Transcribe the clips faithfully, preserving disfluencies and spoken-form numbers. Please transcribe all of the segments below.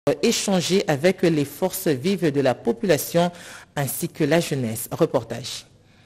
échanger avec les forces vives de la population ainsi que la jeunesse. Reportage.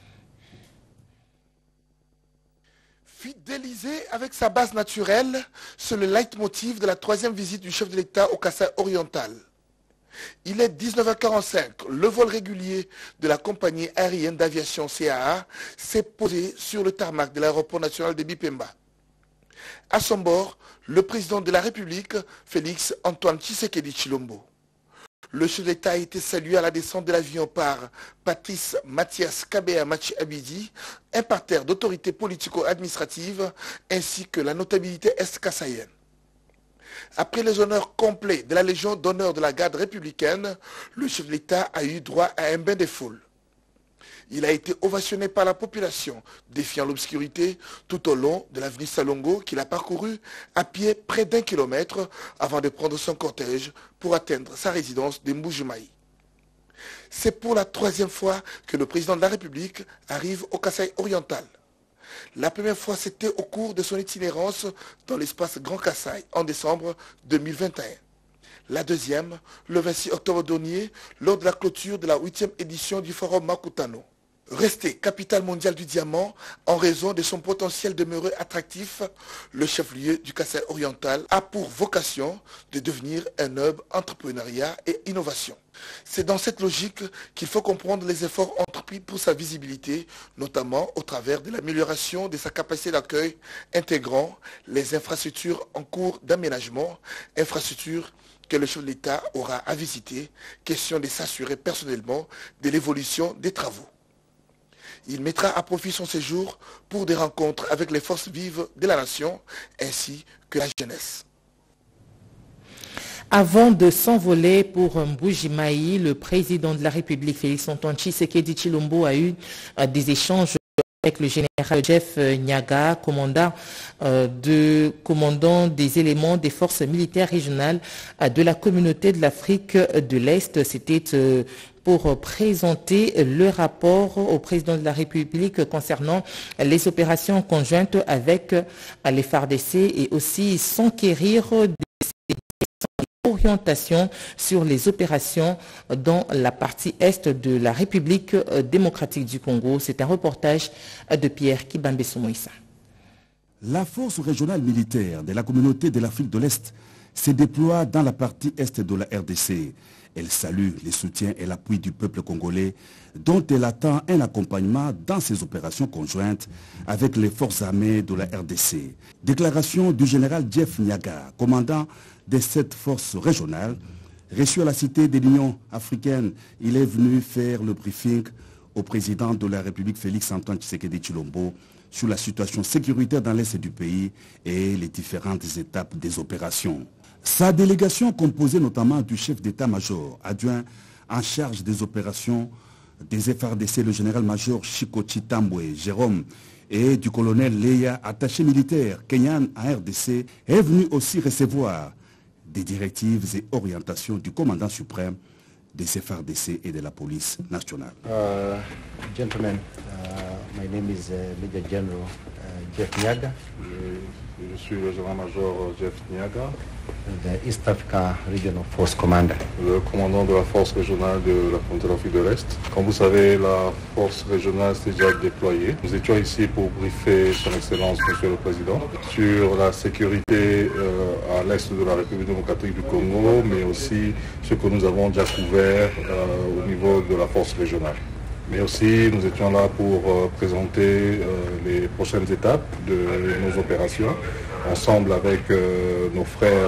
Fidéliser avec sa base naturelle, c'est le leitmotiv de la troisième visite du chef de l'État au Kasaï oriental. Il est dix-neuf heures quarante-cinq, le vol régulier de la compagnie aérienne d'aviation C A A s'est posé sur le tarmac de l'aéroport national de Bipemba. À son bord, le président de la République, Félix Antoine Tshisekedi Tshilombo. Le chef d'État a été salué à la descente de l'avion par Patrice Mathias Kabea Machi Abidi, un parterre d'autorités politico-administratives ainsi que la notabilité est-kassaïenne. Après les honneurs complets de la Légion d'honneur de la garde républicaine, le chef de l'État a eu droit à un bain des foules. Il a été ovationné par la population, défiant l'obscurité tout au long de l'avenue Salongo qu'il a parcouru à pied près d'un kilomètre avant de prendre son cortège pour atteindre sa résidence de Mbujimaï. C'est pour la troisième fois que le président de la République arrive au Kasaï oriental. La première fois, c'était au cours de son itinérance dans l'espace Grand Kasaï en décembre deux mille vingt et un. La deuxième, le vingt-six octobre dernier, lors de la clôture de la huitième édition du Forum Makutano. Resté capitale mondiale du diamant, en raison de son potentiel demeuré attractif, le chef-lieu du Kasaï oriental a pour vocation de devenir un hub entrepreneuriat et innovation. C'est dans cette logique qu'il faut comprendre les efforts entrepris pour sa visibilité, notamment au travers de l'amélioration de sa capacité d'accueil, intégrant les infrastructures en cours d'aménagement, infrastructures que le chef de l'État aura à visiter, question de s'assurer personnellement de l'évolution des travaux. Il mettra à profit son séjour pour des rencontres avec les forces vives de la nation ainsi que la jeunesse. Avant de s'envoler pour Mbujimaï, le président de la République, Félix Antoine Tshisekedi Tshilombo, a eu euh, des échanges avec le général Jeff Nyaga, commandant, euh, de, commandant des éléments des forces militaires régionales euh, de la communauté de l'Afrique de l'Est. C'était euh, pour présenter le rapport au président de la République concernant les opérations conjointes avec les F A R D C et aussi s'enquérir des orientations sur les opérations dans la partie est de la République démocratique du Congo. C'est un reportage de Pierre Kibambe-Soumoïsa. La force régionale militaire de la communauté de l'Afrique de l'Est se déploie dans la partie est de la R D C. Elle salue les soutiens et l'appui du peuple congolais dont elle attend un accompagnement dans ses opérations conjointes avec les forces armées de la R D C. Déclaration du général Jeff Nyaga, commandant de cette force régionale. Reçu à la cité de l'Union africaine, il est venu faire le briefing au président de la République Félix Antoine Tshisekedi Tshilombo sur la situation sécuritaire dans l'est du pays et les différentes étapes des opérations. Sa délégation, composée notamment du chef d'état-major adjoint en charge des opérations des F A R D C, le général-major Chikochi Tambwe Jérôme, et du colonel Leya, attaché militaire kenyan à R D C, est venue aussi recevoir des directives et orientations du commandant suprême des F A R D C et de la police nationale. Uh, gentlemen, uh, my name is uh, Major General uh, Jeff Nyaga. Je, je suis le général-major Jeff Nyaga, the East Africa Regional Force Commander. Le commandant de la force régionale de la frontière d'Afrique de l'Est. Comme vous savez, la force régionale s'est déjà déployée. Nous étions ici pour briefer son Excellence, Monsieur le Président, sur la sécurité euh, à l'est de la République démocratique du Congo, mais aussi ce que nous avons déjà couvert euh, au niveau de la force régionale. Mais aussi, nous étions là pour euh, présenter euh, les prochaines étapes de nos opérations, ensemble avec euh, nos frères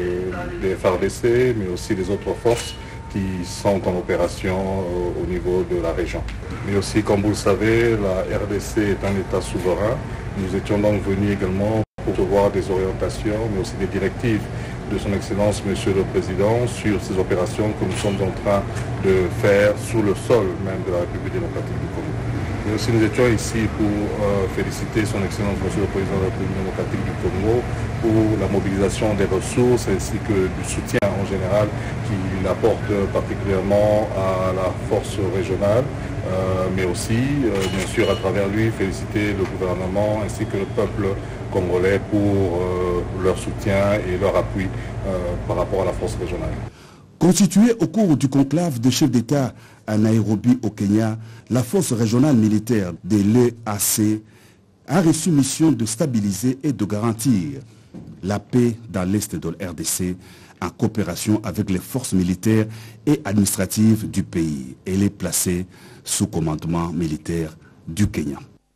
de, des F A R D C, mais aussi les autres forces qui sont en opération euh, au niveau de la région. Mais aussi, comme vous le savez, la R D C est un État souverain. Nous étions donc venus également pour recevoir des orientations, mais aussi des directives de son Excellence, Monsieur le Président, sur ces opérations que nous sommes en train de faire sur le sol même de la République démocratique du Congo. Mais aussi nous étions ici pour euh, féliciter son Excellence, Monsieur le Président de la République démocratique du Congo, pour la mobilisation des ressources ainsi que du soutien en général qu'il apporte particulièrement à la force régionale, euh, mais aussi, euh, bien sûr, à travers lui, féliciter le gouvernement ainsi que le peuple congolais pour euh, leur soutien et leur appui euh, par rapport à la force régionale. Constituée au cours du conclave de chefs d'État à Nairobi au Kenya, la force régionale militaire de l'E A C a reçu mission de stabiliser et de garantir la paix dans l'est de la R D C en coopération avec les forces militaires et administratives du pays. Elle est placée sous commandement militaire du Kenya.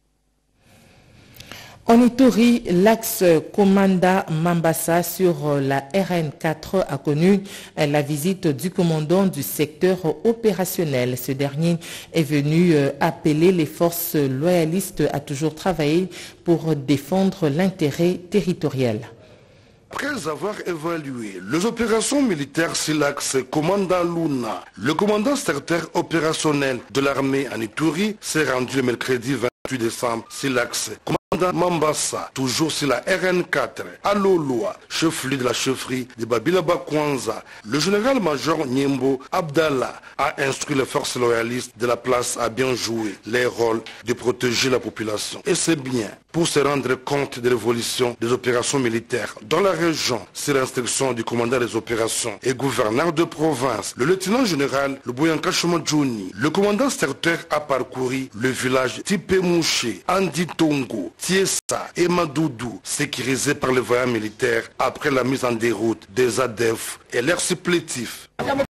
En Ituri, l'axe Komanda-Mambasa sur la R N quatre a connu la visite du commandant du secteur opérationnel. Ce dernier est venu appeler les forces loyalistes à toujours travailler pour défendre l'intérêt territorial. Après avoir évalué les opérations militaires sur l'axe Commanda Luna, le commandant secteur opérationnel de l'armée en Ituri s'est rendu le mercredi vingt-huit décembre sur l'axe Mambasa, toujours sur la R N quatre, à Loloa, chef-lieu de la chefferie de Babilaba Kwanza. Le général-major Nyembo Abdallah a instruit les forces loyalistes de la place à bien jouer les rôles de protéger la population. Et c'est bien pour se rendre compte de l'évolution des opérations militaires dans la région, sur instruction du commandant des opérations et gouverneur de province, le lieutenant-général Luboyanka Johnny. Le commandant secteur a parcouru le village Tipemouché, Anditongo, Tiesa et Madoudou, sécurisés par les voyants militaires après la mise en déroute des A D E F et leurs supplétifs.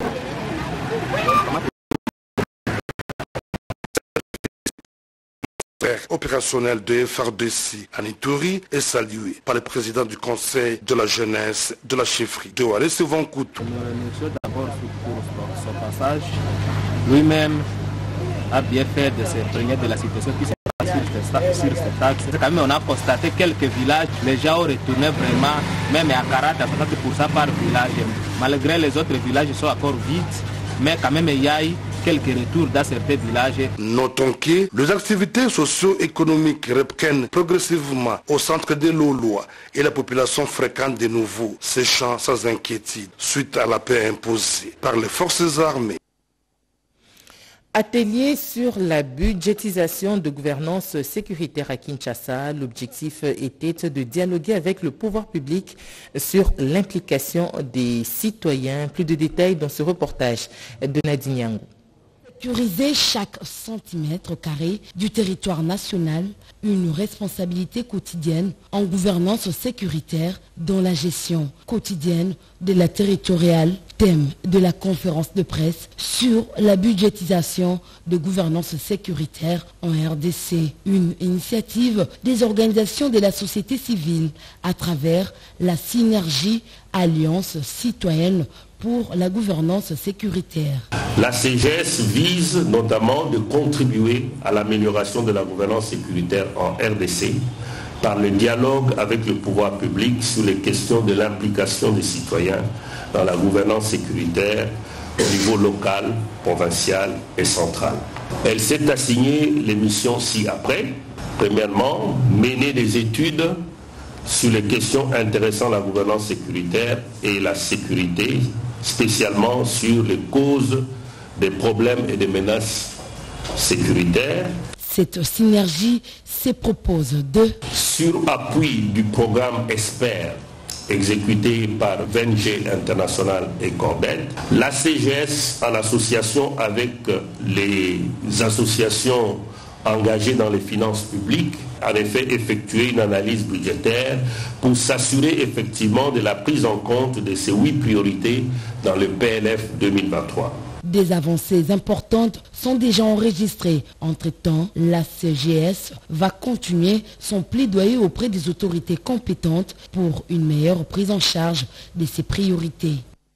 Opérationnel de F R D C en Ituri est salué par le président du conseil de la jeunesse de la chefferie de Wallace Vancoutou. Nous remercions d'abord pour son passage. Lui-même a bien fait de se prévenir de la situation qui s'est passée sur cet axe. Quand même, on a constaté quelques villages, les gens ont retourné vraiment, même à quarante à soixante pour cent par village. Malgré les autres villages sont encore vides, mais quand même il y a eu quelques retours dans certains villages. Notons que les activités socio-économiques reprennent progressivement au centre de Loloa et la population fréquente de nouveau ces champs sans inquiétude suite à la paix imposée par les forces armées. Atelier sur la budgétisation de gouvernance sécuritaire à Kinshasa. L'objectif était de dialoguer avec le pouvoir public sur l'implication des citoyens. Plus de détails dans ce reportage de Nadine Yango. Sécuriser chaque centimètre carré du territoire national, une responsabilité quotidienne en gouvernance sécuritaire dans la gestion quotidienne de la territoriale, thème de la conférence de presse sur la budgétisation de gouvernance sécuritaire en R D C. Une initiative des organisations de la société civile à travers la synergie Alliance citoyenne pour la gouvernance sécuritaire. La C G S vise notamment de contribuer à l'amélioration de la gouvernance sécuritaire en R D C par le dialogue avec le pouvoir public sur les questions de l'implication des citoyens dans la gouvernance sécuritaire au niveau local, provincial et central. Elle s'est assignée les missions ci-après. Premièrement, mener des études sur les questions intéressant la gouvernance sécuritaire et la sécurité, spécialement sur les causes des problèmes et des menaces sécuritaires. Cette synergie se propose de... Sur appui du programme ESPER, exécuté par V N G International et Cordel, la C G S, en association avec les associations engagées dans les finances publiques, en effet effectué une analyse budgétaire pour s'assurer effectivement de la prise en compte de ces huit priorités dans le P L F deux mille vingt-trois. Des avancées importantes sont déjà enregistrées. Entre-temps, la C G S va continuer son plaidoyer auprès des autorités compétentes pour une meilleure prise en charge de ces priorités.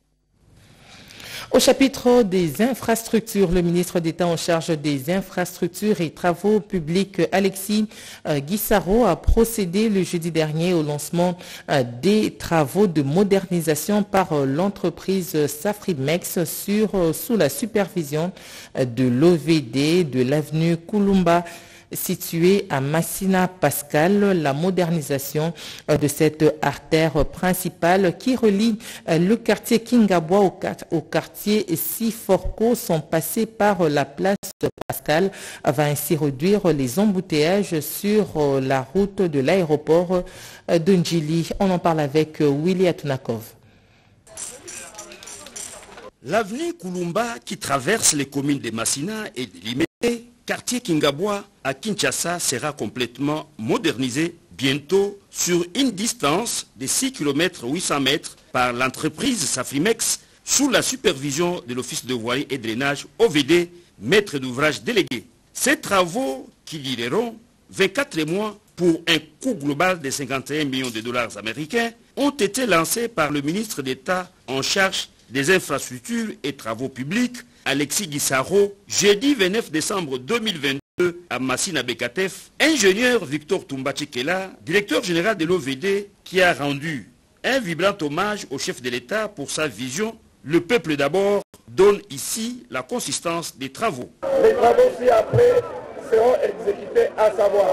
Au chapitre des infrastructures, le ministre d'État en charge des infrastructures et travaux publics, Alexis Guissaro, a procédé le jeudi dernier au lancement des travaux de modernisation par l'entreprise Safrimex sur, sous la supervision de l'O V D de l'avenue Kulumba, située à Massina Pascal. La modernisation de cette artère principale qui relie le quartier Kingabwa au quartier Siforko, sont passés par la place Pascal, va ainsi réduire les embouteillages sur la route de l'aéroport de Ndjili. On en parle avec Willy Atunakov. L'avenue Kulumba qui traverse les communes de Massina et de Limete, quartier Kingabwa à Kinshasa sera complètement modernisée bientôt sur une distance de six kilomètres huit cents mètres par l'entreprise Safrimex sous la supervision de l'Office de voirie et drainage O V D, maître d'ouvrage délégué. Ces travaux qui dureront vingt-quatre mois pour un coût global de cinquante et un millions de dollars américains ont été lancés par le ministre d'État en charge des infrastructures et travaux publics, Alexis Guissaro, jeudi vingt-neuf décembre deux mille vingt-deux à Massina Bekatef, ingénieur Victor Toumba-Tchekela, directeur général de l'O V D, qui a rendu un vibrant hommage au chef de l'État pour sa vision. Le peuple d'abord donne ici la consistance des travaux. Les travaux ci-après seront exécutés, à savoir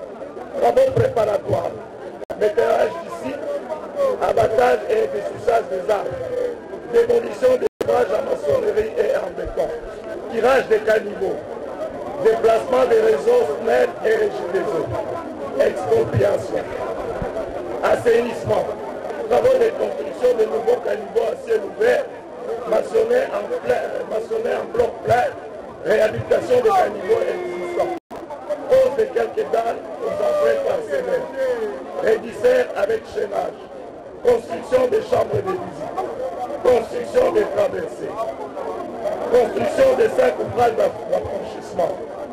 travaux préparatoires, nettoyage du site, abattage et dessouchage des arbres, démolition des ouvrages en maçonnerie et en béton, tirage des caniveaux, déplacement des réseaux S N E L et régie des eaux, expropriation, assainissement, travaux de construction de nouveaux caniveaux à ciel ouvert, maçonner en, plein, maçonner en bloc plein, réhabilitation des caniveaux existants, pose de quelques dalles aux entrées parcellaires, rédisseur avec chaînage, construction des chambres de visite, construction des traversées, construction des cinq ouvrages d'affranchissement.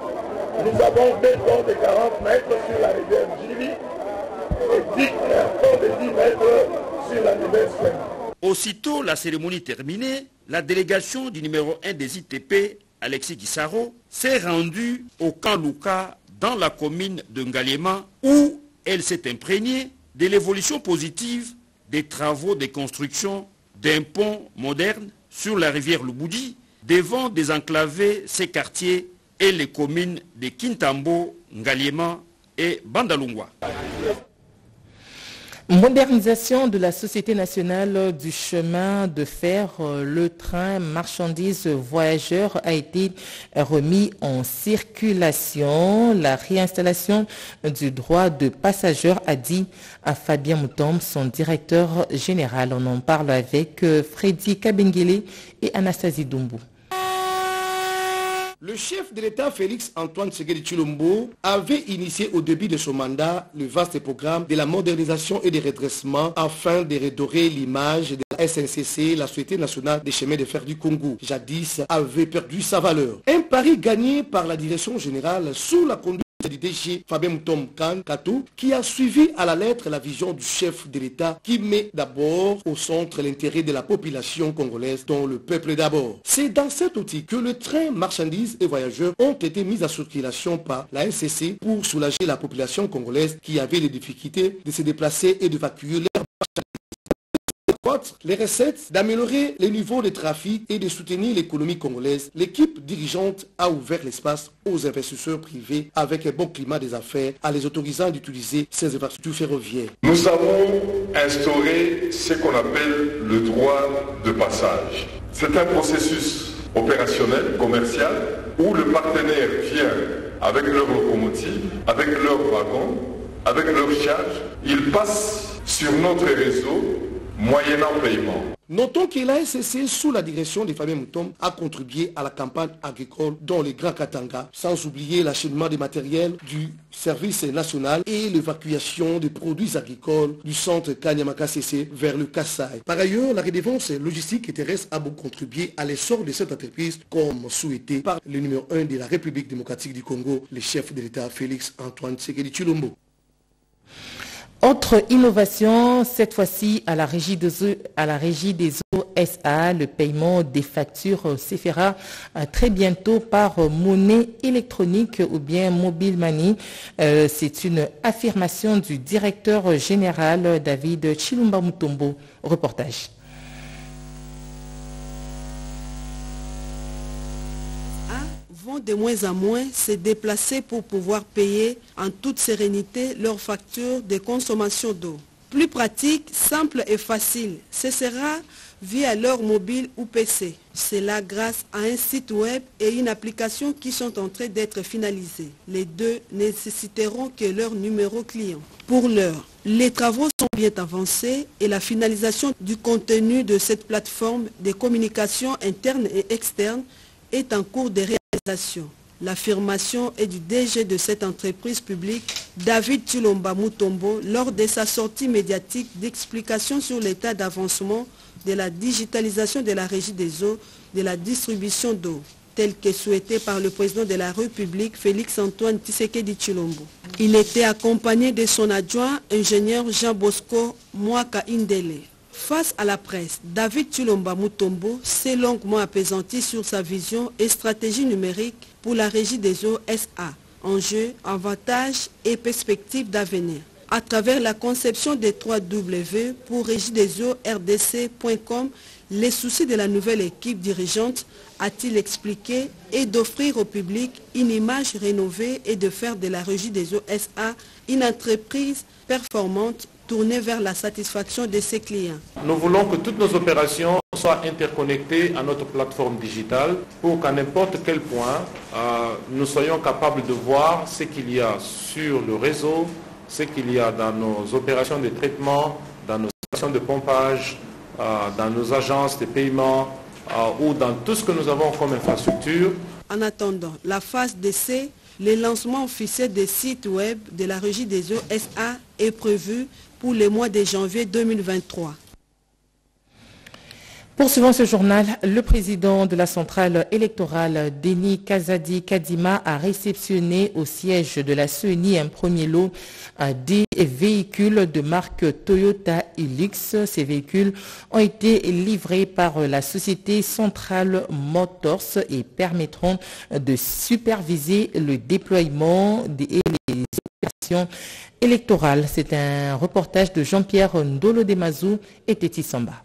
Nous avons deux ponts de quarante mètres sur la rivière Djili et dix ponts de dix mètres sur la rivière Swing. Aussitôt la cérémonie terminée, la délégation du numéro un des I T P, Alexis Guissaro, s'est rendue au camp Luka dans la commune de Ngaliema où elle s'est imprégnée de l'évolution positive des travaux de construction d'un pont moderne sur la rivière Lubudi devant désenclaver ces quartiers et les communes de Kintambo, Ngaliema et Bandalungwa. Modernisation de la Société nationale du chemin de fer, le train marchandises voyageurs a été remis en circulation. La réinstallation du droit de passagers a dit à Fabien Moutombe, son directeur général. On en parle avec Freddy Kabengele et Anastasie Doumbou. Le chef de l'État Félix Antoine Tshisekedi Tshilombo avait initié au début de son mandat le vaste programme de la modernisation et du redressement afin de redorer l'image de la S N C C, la Société nationale des chemins de fer du Congo. Jadis avait perdu sa valeur. Un pari gagné par la direction générale sous la conduite du D G Fabien Moutombe Kato, qui a suivi à la lettre la vision du chef de l'État qui met d'abord au centre l'intérêt de la population congolaise, dont le peuple d'abord. C'est dans cet outil que le train marchandises et voyageurs ont été mis en circulation par la S C C pour soulager la population congolaise qui avait les difficultés de se déplacer et d'évacuer leurs marchandises. Les recettes, d'améliorer les niveaux de trafic et de soutenir l'économie congolaise, l'équipe dirigeante a ouvert l'espace aux investisseurs privés avec un bon climat des affaires, en les autorisant d'utiliser ces infrastructures ferroviaires. Nous avons instauré ce qu'on appelle le droit de passage. C'est un processus opérationnel, commercial, où le partenaire vient avec leur locomotive, avec leur wagon, avec leur charge, il passe sur notre réseau moyennant paiement. Notons que la S C C, sous la direction de Fabien Moutombe, a contribué à la campagne agricole dans les Grands Katanga, sans oublier l'acheminement des matériels du service national et l'évacuation des produits agricoles du centre Kanyamaka C C vers le Kassai. Par ailleurs, la redevance logistique et terrestre a beaucoup contribué à l'essor de cette entreprise, comme souhaité par le numéro un de la République démocratique du Congo, le chef de l'État Félix Antoine Tshisekedi Tshilombo. Autre innovation, cette fois-ci à la régie des eaux, à la régie des eaux S A, le paiement des factures se fera très bientôt par monnaie électronique ou bien mobile money. Euh, c'est une affirmation du directeur général David Chilumba Mutombo. Reportage. Vont de moins en moins se déplacer pour pouvoir payer en toute sérénité leurs factures de consommation d'eau. Plus pratique, simple et facile, ce sera via leur mobile ou P C. Cela grâce à un site web et une application qui sont en train d'être finalisés. Les deux nécessiteront que leur numéro client. Pour l'heure, Les travaux sont bien avancés et la finalisation du contenu de cette plateforme de communication interne et externe est en cours de réalisation. L'affirmation est du D G de cette entreprise publique, David Chilomba Mutombo, lors de sa sortie médiatique d'explication sur l'état d'avancement de la digitalisation de la régie des eaux, de la distribution d'eau, tel que souhaité par le président de la République, Félix-Antoine Tshisekedi Tshilombo. Il était accompagné de son adjoint, ingénieur Jean Bosco Mwaka Indele. Face à la presse, David Chilomba Mutombo s'est longuement apaisanti sur sa vision et stratégie numérique pour la régie des eaux S A, enjeux, avantages et perspectives d'avenir. À travers la conception des trois W pour régie des eaux R D C point com, les soucis de la nouvelle équipe dirigeante, a-t-il expliqué, est d'offrir au public une image rénovée et de faire de la régie des eaux S A une entreprise performante tournée vers la satisfaction de ses clients. Nous voulons que toutes nos opérations soient interconnectées à notre plateforme digitale pour qu'à n'importe quel point, euh, nous soyons capables de voir ce qu'il y a sur le réseau, ce qu'il y a dans nos opérations de traitement, dans nos stations de pompage, euh, dans nos agences de paiement euh, ou dans tout ce que nous avons comme infrastructure. En attendant la phase d'essai, le lancement officiel des sites web de la régie des eaux S A est prévu pour le mois de janvier deux mille vingt-trois. Poursuivant ce journal, le président de la centrale électorale, Denis Kazadi Kadima, a réceptionné au siège de la C E N I un premier lot des véhicules de marque Toyota Hilux. Ces véhicules ont été livrés par la société Central Motors et permettront de superviser le déploiement des les opérations électorales. C'est un reportage de Jean-Pierre Ndolo Demazou et Teti Samba.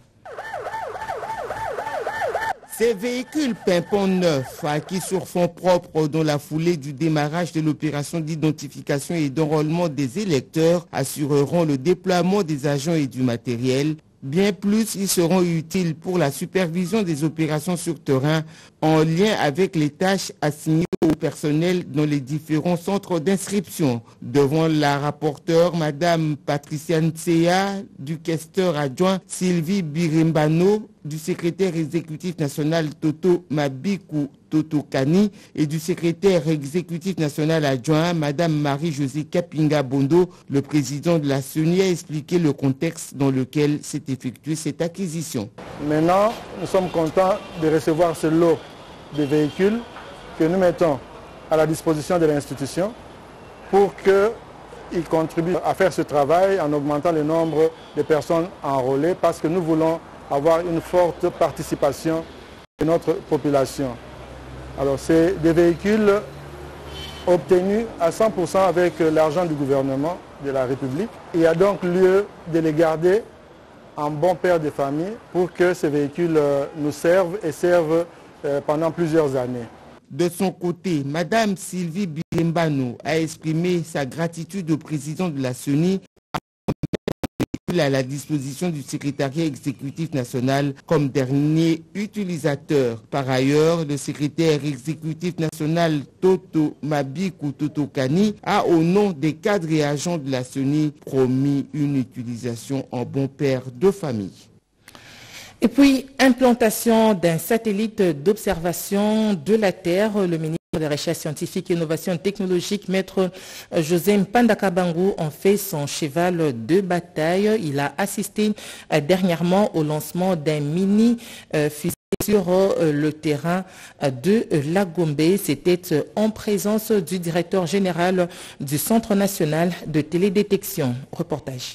Ces véhicules pimpants neufs, acquis sur fonds propres dans la foulée du démarrage de l'opération d'identification et d'enrôlement des électeurs, assureront le déploiement des agents et du matériel. Bien plus, ils seront utiles pour la supervision des opérations sur terrain en lien avec les tâches assignées au personnel dans les différents centres d'inscription. Devant la rapporteure, Madame Patricia Ntseya, du questeur adjoint Sylvie Birimbano, du secrétaire exécutif national Toto Mabikou Toto Kani et du secrétaire exécutif national adjoint Madame Marie-Josée Kapinga Bondo, le président de la C E N I a expliqué le contexte dans lequel s'est effectuée cette acquisition. Maintenant, nous sommes contents de recevoir ce lot de véhicules que nous mettons à la disposition de l'institution pour qu'ils contribuent à faire ce travail en augmentant le nombre de personnes enrôlées parce que nous voulons avoir une forte participation de notre population. Alors c'est des véhicules obtenus à cent pour cent avec l'argent du gouvernement de la République. Il y a donc lieu de les garder en bon père de famille pour que ces véhicules nous servent et servent pendant plusieurs années. De son côté, Madame Sylvie Birimbano a exprimé sa gratitude au président de la C E N I à la disposition du secrétariat exécutif national comme dernier utilisateur. Par ailleurs, le secrétaire exécutif national Toto Mabikou Toto Kani a, au nom des cadres et agents de la C E N I, promis une utilisation en bon père de famille. Et puis, implantation d'un satellite d'observation de la Terre. Le ministre des Recherches scientifiques et innovations technologiques, maître José Mpandakabangu, en fait son cheval de bataille. Il a assisté dernièrement au lancement d'un mini-fusée sur le terrain de la Gombe. C'était en présence du directeur général du Centre national de télédétection. Reportage.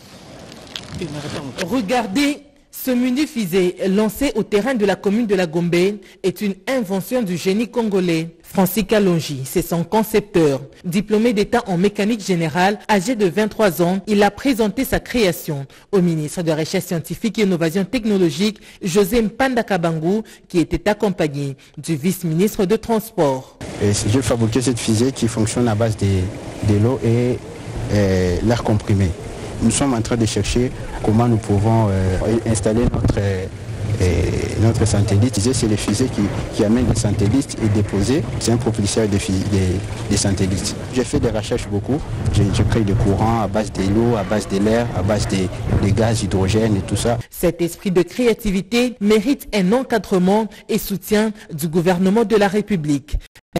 Regardez. Ce mini-fusée lancé au terrain de la commune de la Gombe est une invention du génie congolais. Francis Kalonji, c'est son concepteur. Diplômé d'État en mécanique générale, âgé de vingt-trois ans, il a présenté sa création au ministre de la Recherche scientifique et innovation technologique, José Mpandakabangu, qui était accompagné du vice-ministre de Transport. J'ai fabriqué cette fusée qui fonctionne à base de, de l'eau et euh, l'air comprimé. Nous sommes en train de chercher comment nous pouvons euh, installer notre euh, Et notre satellite, c'est les fusées qui, qui amènent les satellites et déposés. C'est un propulseur des, des, des satellites. J'ai fait des recherches beaucoup. Je, je crée des courants à base de l'eau, à base de l'air, à base des de gaz, hydrogène et tout ça. Cet esprit de créativité mérite un encadrement et soutien du gouvernement de la République.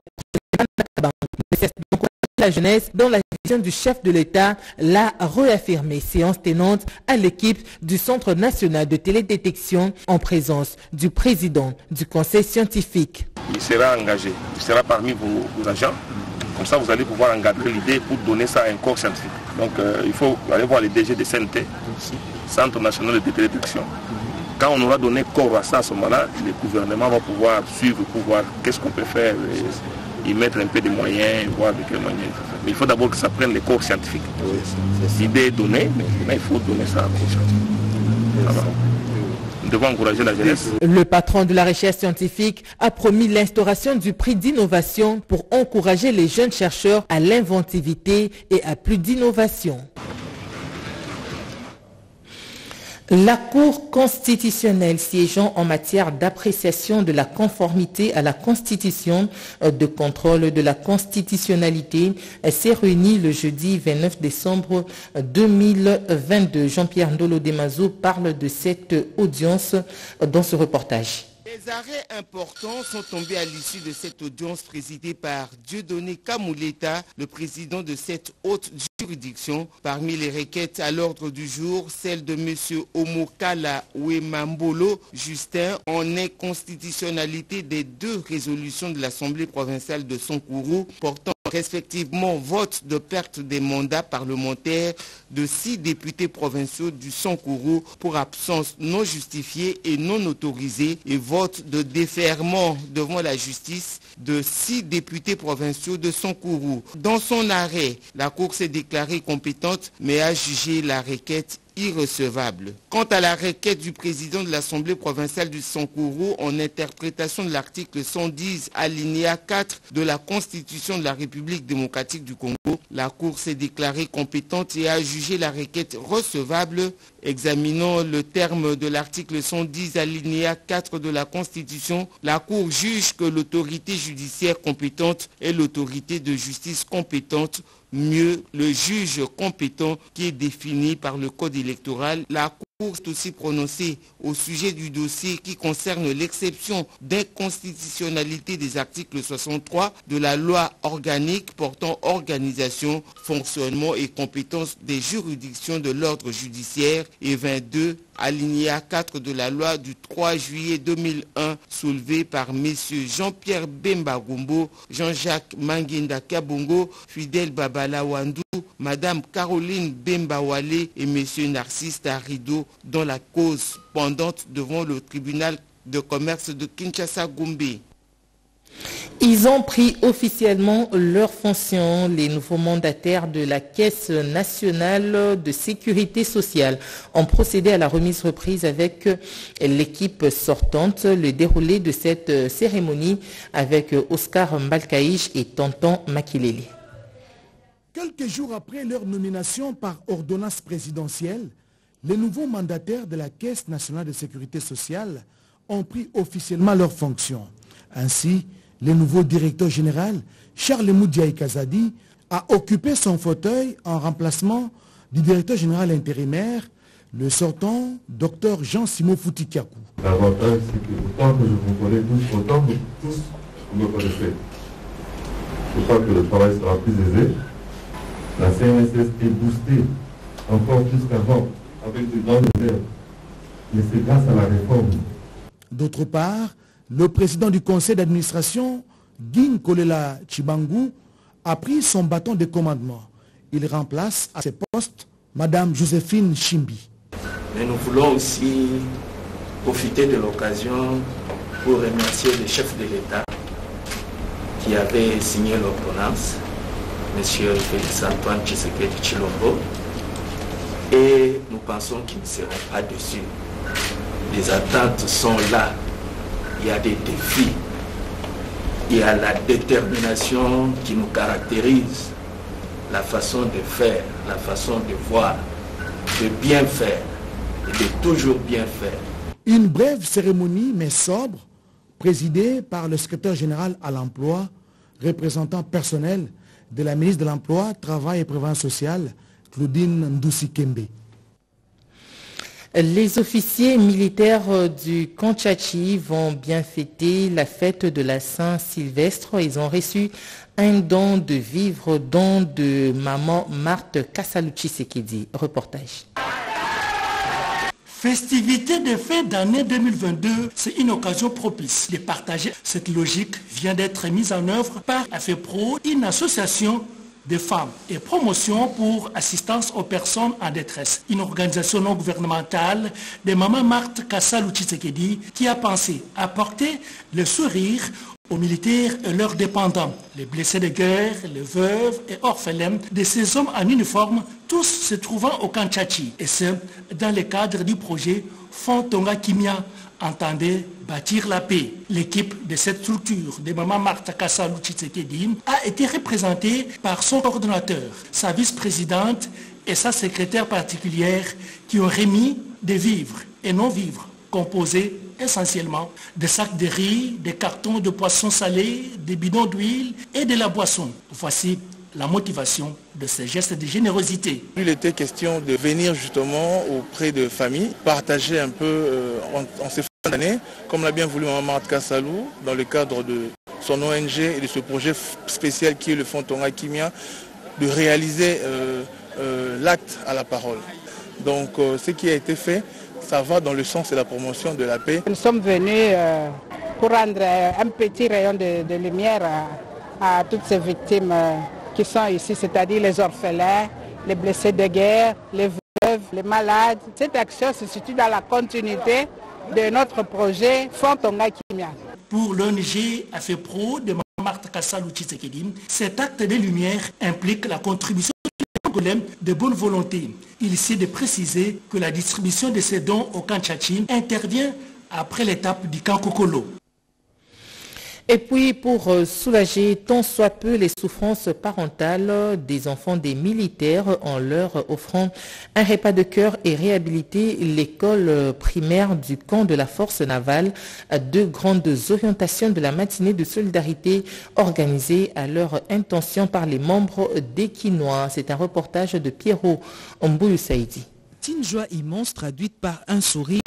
La jeunesse, dans la vision du chef de l'État, l'a réaffirmé. Séance tenante à l'équipe du Centre national de télédétection en présence du président du conseil scientifique. Il sera engagé, il sera parmi vos, vos agents. Comme ça, vous allez pouvoir encadrer l'idée pour donner ça à un corps scientifique. Donc, euh, il faut aller voir les D G de C N T, Centre national de télédétection. Quand on aura donné corps à ça, à ce moment-là, le gouvernement va pouvoir suivre pour voir qu'est-ce qu'on peut faire. Et, y mettre un peu de moyens, voir de quels moyens. Mais il faut d'abord que ça prenne les corps scientifiques. Oui, l'idée est donnée, mais maintenant il faut donner ça aux corps scientifiques. Nous devons encourager la jeunesse. Le patron de la recherche scientifique a promis l'instauration du prix d'innovation pour encourager les jeunes chercheurs à l'inventivité et à plus d'innovation. La Cour constitutionnelle siégeant en matière d'appréciation de la conformité à la Constitution, de contrôle de la constitutionnalité, s'est réunie le jeudi vingt-neuf décembre deux mille vingt-deux. Jean-Pierre Ndolo Demazo parle de cette audience dans ce reportage. Les arrêts importants sont tombés à l'issue de cette audience présidée par Dieudonné Kamouleta, le président de cette haute juridiction. Parmi les requêtes à l'ordre du jour, celle de M. Omokala Wemambolo Justin en inconstitutionnalité des deux résolutions de l'Assemblée provinciale de Sankourou portant respectivement vote de perte des mandats parlementaires de six députés provinciaux du Sankourou pour absence non justifiée et non autorisée et vote de déferment devant la justice de six députés provinciaux de Sankourou. Dans son arrêt, la Cour s'est déclarée compétente mais a jugé la requête irrecevable. Quant à la requête du président de l'Assemblée provinciale du Sankourou en interprétation de l'article cent dix alinéa quatre de la Constitution de la République démocratique du Congo, la Cour s'est déclarée compétente et a jugé la requête recevable. Examinant le terme de l'article cent dix alinéa quatre de la Constitution, la Cour juge que l'autorité judiciaire compétente est l'autorité de justice compétente. Mieux, le juge compétent qui est défini par le code électoral. La Cour s'est aussi prononcée au sujet du dossier qui concerne l'exception d'inconstitutionnalité des articles soixante-trois de la loi organique portant organisation, fonctionnement et compétences des juridictions de l'ordre judiciaire et vingt-deux alinéa quatre de la loi du trois juillet deux mille un soulevée par messieurs Jean-Pierre Bemba Gombo, Jean-Jacques Manguinda Kabongo, Fidel Babala Wandou, Madame Caroline Bemba Wale et messieurs Narcisse Tarido dans la cause pendante devant le tribunal de commerce de Kinshasa-Gombe. Ils ont pris officiellement leurs fonctions, les nouveaux mandataires de la Caisse nationale de sécurité sociale ont procédé à la remise reprise avec l'équipe sortante. Le déroulé de cette cérémonie avec Oscar Mbalkaïch et Tonton Makileli. Quelques jours après leur nomination par ordonnance présidentielle, les nouveaux mandataires de la Caisse nationale de sécurité sociale ont pris officiellement leurs fonctions. Ainsi, le nouveau directeur général, Charles Moudiaï Kazadi, a occupé son fauteuil en remplacement du directeur général intérimaire, le sortant, docteur Jean-Simon Foutikakou. L'avantage, c'est que autant que je vous connais tous, autant que tous vous me connaissez. Je crois que le travail sera plus aisé. La C N S S est boostée encore plus qu'avant, avec de grandes réserves. Mais c'est grâce à la réforme. D'autre part, le président du conseil d'administration, Guin Kolela Chibangu, a pris son bâton de commandement. Il remplace à ses postes Madame Joséphine Chimbi. Mais nous voulons aussi profiter de l'occasion pour remercier le chef de l'État qui avait signé l'ordonnance, M. Félix Antoine Tshisekedi Tshilombo, et nous pensons qu'ils ne seront pas dessus. Les attentes sont là. Il y a des défis, il y a la détermination qui nous caractérise, la façon de faire, la façon de voir, de bien faire et de toujours bien faire. Une brève cérémonie mais sobre, présidée par le secrétaire général à l'emploi, représentant personnel de la ministre de l'Emploi, Travail et Prévoyance sociale, Claudine Ndoussi Kembe. Les officiers militaires du camp Tchatchi vont bien fêter la fête de la Saint-Sylvestre. Ils ont reçu un don de vivres, don de maman Marthe Kassalu-Tshisekedi. Reportage. Festivité de fin d'année deux mille vingt-deux, c'est une occasion propice de partager. Cette logique vient d'être mise en œuvre par AFEPRO, une association de femmes et promotion pour assistance aux personnes en détresse. Une organisation non gouvernementale de Maman Marthe Kassalu-Tshisekedi qui a pensé apporter le sourire aux militaires et leurs dépendants, les blessés de guerre, les veuves et orphelins de ces hommes en uniforme, tous se trouvant au camp Tchatchi. Et ce, dans le cadre du projet Fonds Tonga Kimia, entendait bâtir la paix. L'équipe de cette structure de Maman Marthe Kassalu-Tshisekedi a été représentée par son coordonnateur, sa vice-présidente et sa secrétaire particulière qui ont remis des vivres et non-vivres composés essentiellement de sacs de riz, des cartons de poissons salés, des bidons d'huile et de la boisson. Voici la motivation de ces gestes de générosité. Il était question de venir justement auprès de familles, partager un peu euh, en, en ces fins d'année, comme l'a bien voulu Maman Marthe Kassalu, dans le cadre de son O N G et de ce projet spécial qui est le Fonds Tonga Kimia, de réaliser euh, euh, l'acte à la parole. Donc euh, ce qui a été fait, ça va dans le sens de la promotion de la paix. Nous sommes venus euh, pour rendre un petit rayon de, de lumière à, à toutes ces victimes euh, qui sont ici, c'est-à-dire les orphelins, les blessés de guerre, les veuves, les malades. Cette action se situe dans la continuité de notre projet Fonds Tonga Kimia. Pour l'O N G AFEPRO de Maman Marthe Kassalu-Tshisekedi, cet acte de lumière implique la contribution de bonne volonté. Il essaie de préciser que la distribution de ces dons au camp Tchatchi intervient après l'étape du camp Kokolo. Et puis pour soulager tant soit peu les souffrances parentales des enfants des militaires en leur offrant un repas de cœur et réhabiliter l'école primaire du camp de la force navale, deux grandes orientations de la matinée de solidarité organisée à leur intention par les membres des Quinois. C'est un reportage de Pierrot Mbouyou Saïdi. Une joie immense traduite par un sourire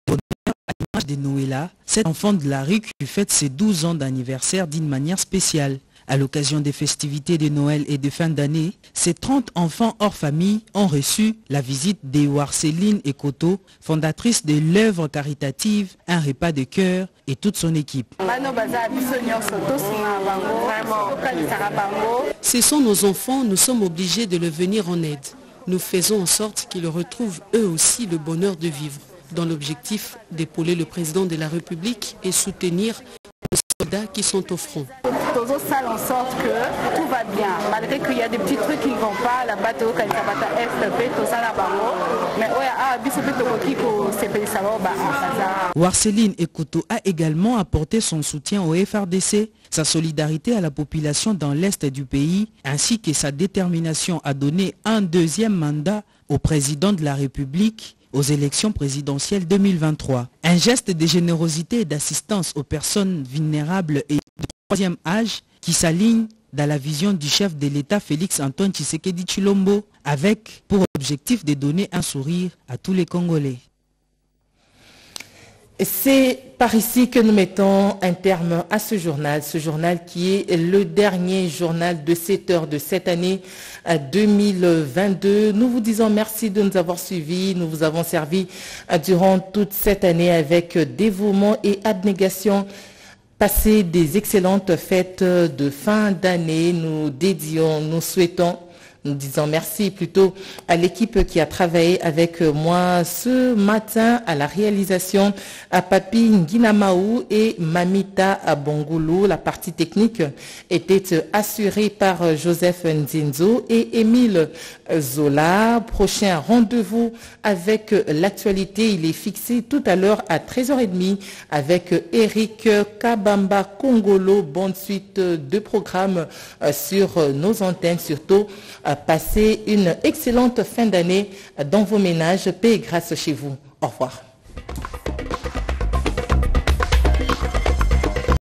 de Noëlla, cet enfant de la rue qui fête ses douze ans d'anniversaire d'une manière spéciale. À l'occasion des festivités de Noël et de fin d'année, ces trente enfants hors famille ont reçu la visite de Warceline Ekoto, fondatrice de l'œuvre caritative Un repas de cœur, et toute son équipe. Ce sont nos enfants, nous sommes obligés de leur venir en aide. Nous faisons en sorte qu'ils retrouvent eux aussi le bonheur de vivre, dans l'objectif d'épauler le président de la République et soutenir les soldats qui sont au front. Faisons ça en sorte que tout va bien, malgré qu'il y a des petits trucs qui ne vont pas, la bateau, quand il s'appelle F P, tout ça là-bas, mais Warceline Ekoto a également apporté son soutien au F R D C, sa solidarité à la population dans l'Est du pays, ainsi que sa détermination à donner un deuxième mandat au président de la République aux élections présidentielles deux mille vingt-trois. Un geste de générosité et d'assistance aux personnes vulnérables et de troisième âge qui s'aligne dans la vision du chef de l'État Félix Antoine Tshisekedi Tshilombo, avec pour objectif de donner un sourire à tous les Congolais. C'est par ici que nous mettons un terme à ce journal, ce journal qui est le dernier journal de sept heures de cette année deux mille vingt-deux. Nous vous disons merci de nous avoir suivis. Nous vous avons servi durant toute cette année avec dévouement et abnégation. Passez des excellentes fêtes de fin d'année. Nous dédions, nous souhaitons, nous disons merci plutôt à l'équipe qui a travaillé avec moi ce matin à la réalisation, à Papi Nguinamaou et Mamita Abongoulou. La partie technique était assurée par Joseph Nzinzo et Émile Zola. Prochain rendez-vous avec l'actualité, il est fixé tout à l'heure à treize heures trente avec Eric Kabamba Kongolo. Bonne suite de programmes sur nos antennes, surtout passez une excellente fin d'année dans vos ménages. Paix et grâce chez vous. Au revoir.